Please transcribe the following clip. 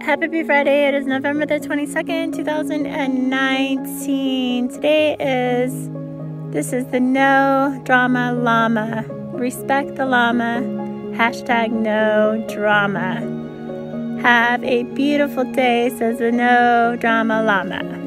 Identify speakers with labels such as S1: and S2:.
S1: Happy Friday. It is November the 22nd, 2019. This is the No Drama Llama. Respect the llama. Hashtag no drama. Have a beautiful day, says the No Drama Llama.